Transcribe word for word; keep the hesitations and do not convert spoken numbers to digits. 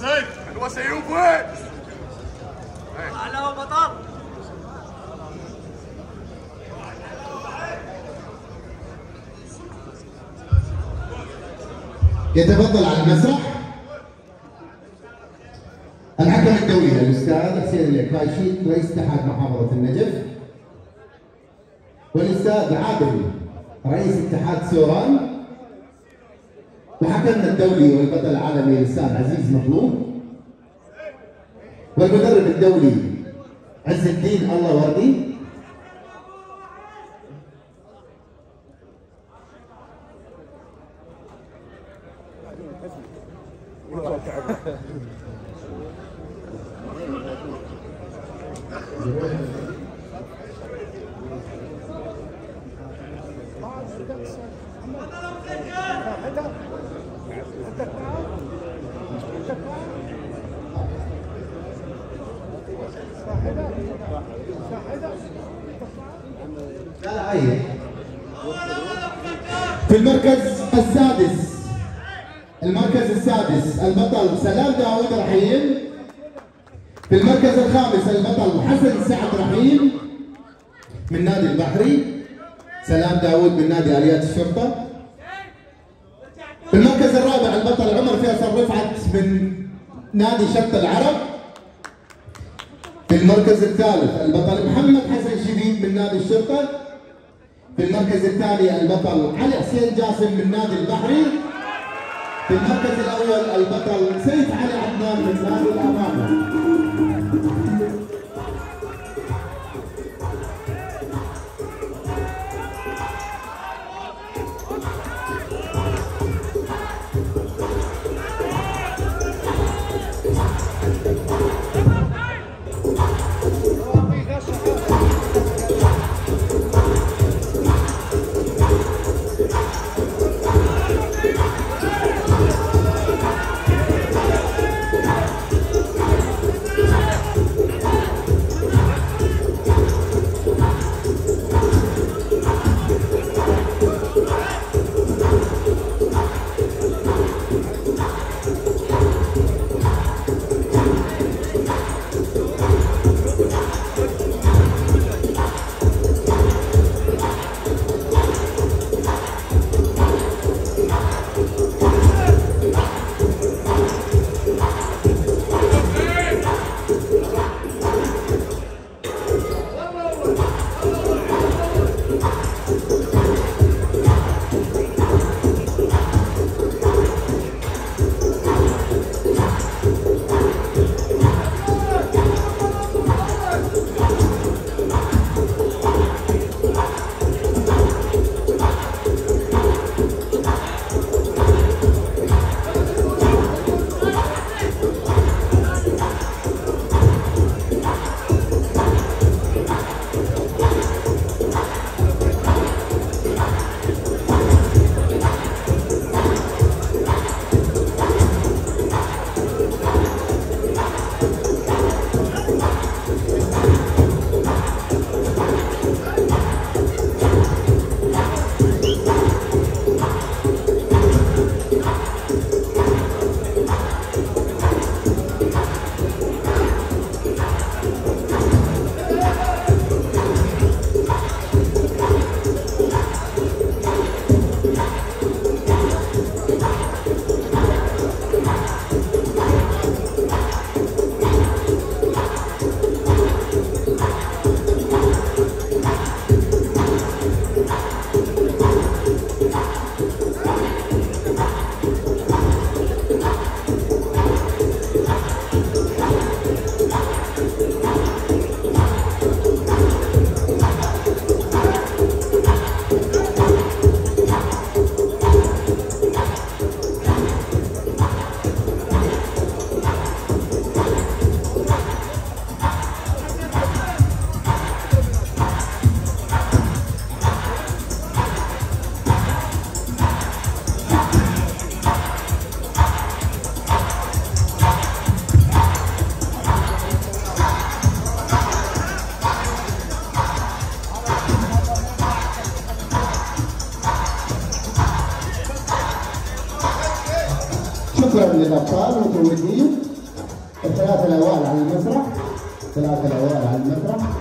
سيف حلوه سيوف وين؟ هلا بطل. يتفضل على المسرح الحكم الدولي الاستاذ حسين العكاشي رئيس اتحاد محافظه النجف، والاستاذ عادل رئيس اتحاد سوران، وحكمنا الدولي والبطل العالمي الاستاذ عزيز مطلوب، والمدرب الدولي عز الدين الله وردي، في المركز السادس المركز السادس البطل سلام داوود رحيم. في المركز الخامس البطل حسن سعد رحيم من نادي البحري، سلام داوود من نادي آليات الشرطة. في المركز الرابع البطل عمر فيصل رفعت من نادي شط العرب. في المركز الثالث البطل محمد حسن شبيب من نادي الشرطة. في المركز الثاني البطل علي حسين جاسم من نادي البحري. في المركز الاول البطل سيف علي عدنان من نادي الامانه. شكرا للابطال والمتوجين. الثلاثة الأوائل على المسرح، الثلاثة الأوائل على المسرح.